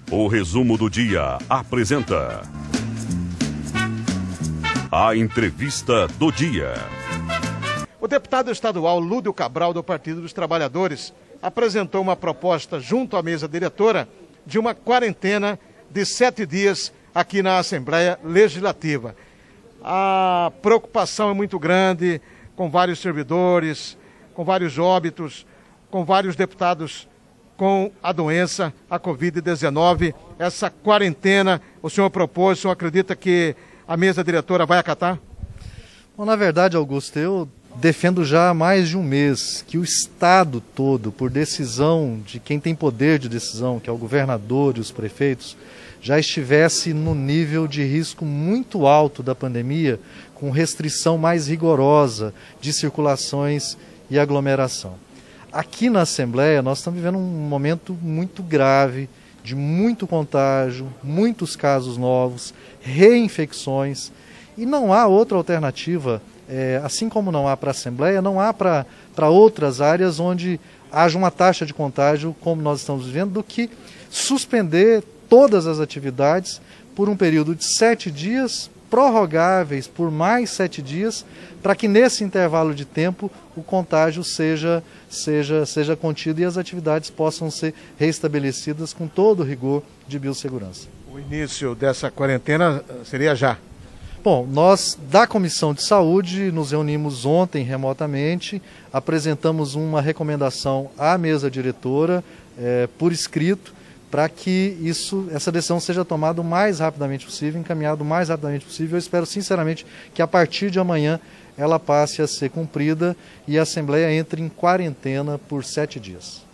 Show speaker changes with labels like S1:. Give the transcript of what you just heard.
S1: O Resumo do Dia apresenta a Entrevista do Dia.
S2: O deputado estadual Lúdio Cabral, do Partido dos Trabalhadores, apresentou uma proposta junto à mesa diretora de uma quarentena de 7 dias aqui na Assembleia Legislativa. A preocupação é muito grande com vários servidores, com vários óbitos, com vários deputados com a doença, a Covid-19. Essa quarentena, o senhor propôs, o senhor acredita que a mesa diretora vai acatar?
S3: Bom, na verdade, Augusto, eu defendo já há mais de um mês que o Estado todo, por decisão de quem tem poder de decisão, que é o governador e os prefeitos, já estivesse no nível de risco muito alto da pandemia, com restrição mais rigorosa de circulações e aglomeração. Aqui na Assembleia nós estamos vivendo um momento muito grave, de muito contágio, muitos casos novos, reinfecções, e não há outra alternativa, assim como não há para a Assembleia, não há para outras áreas onde haja uma taxa de contágio como nós estamos vivendo, do que suspender todas as atividades por um período de 7 dias, prorrogáveis por mais 7 dias, para que nesse intervalo de tempo o contágio seja contido e as atividades possam ser restabelecidas com todo o rigor de biossegurança.
S2: O início dessa quarentena seria já?
S3: Bom, nós da Comissão de Saúde nos reunimos ontem remotamente, apresentamos uma recomendação à mesa diretora por escrito, para que essa decisão seja tomada o mais rapidamente possível, encaminhada o mais rapidamente possível. Eu espero sinceramente que a partir de amanhã ela passe a ser cumprida e a Assembleia entre em quarentena por 7 dias.